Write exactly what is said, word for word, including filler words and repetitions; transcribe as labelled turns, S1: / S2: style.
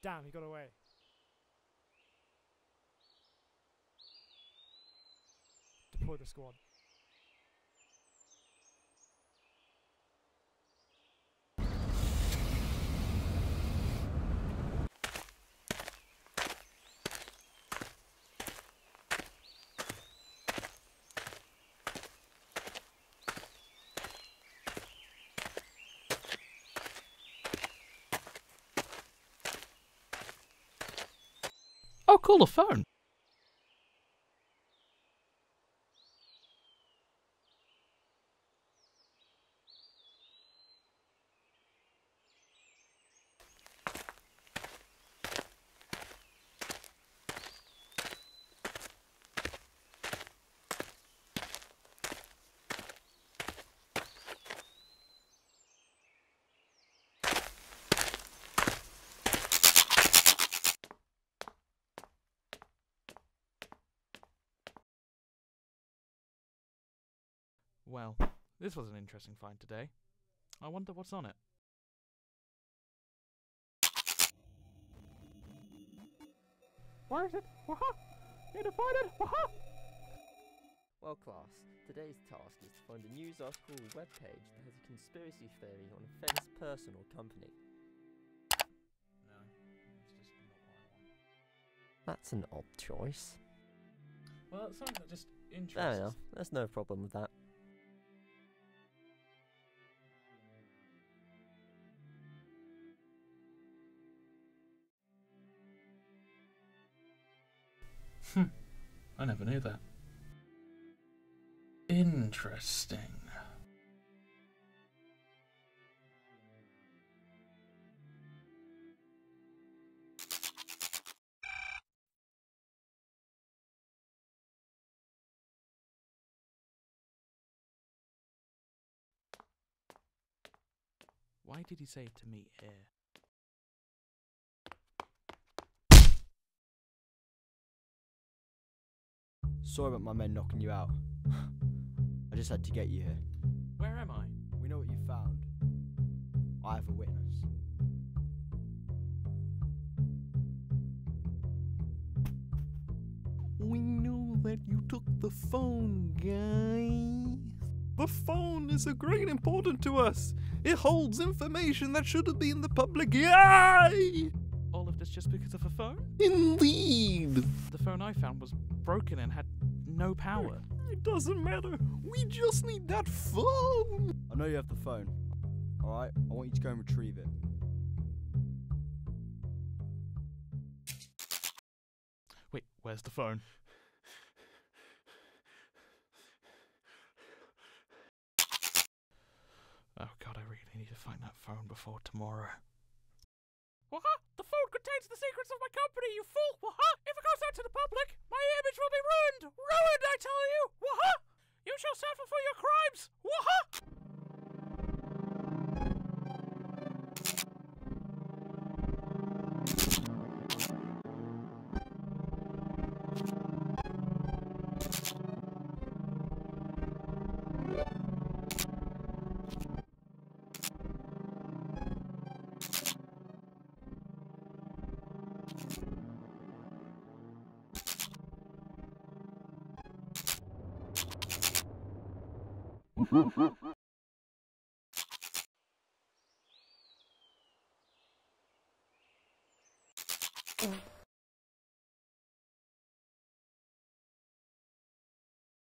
S1: Damn, he got away. Deploy the squad.
S2: Oh, call a phone. Well, this was an interesting find today. I wonder what's on it.
S1: Where is it? Waha! Need to find it! Waha!
S3: Well, class, today's task is to find a news article or webpage that has a conspiracy theory on a famous person or company.
S2: No, it's just not what I want.
S3: That's an odd choice.
S2: Well, it's something that just interests.
S3: Fair enough, there's no problem with that.
S2: Hmm, I never knew that. Interesting. Why did he say to meet here?
S4: Sorry about my men knocking you out. I just had to get you here.
S2: Where am I?
S4: We know what you found. I have a witness.
S5: We know that you took the phone, guy. The phone is a great important to us. It holds information that should have been in the public eye.
S2: All of this just because of a phone?
S5: Indeed.
S2: The phone I found was broken and had no power.
S5: It doesn't matter. We just need that phone.
S4: I know you have the phone. Alright, I want you to go and retrieve it.
S2: Wait, where's the phone? Oh god, I really need to find that phone before tomorrow. Waha! The phone contains the secrets of my company, you fool! Waha! If it goes out to the public, my image will be ruined! Ruined, I tell you! Waha! You shall suffer for your crimes! Waha!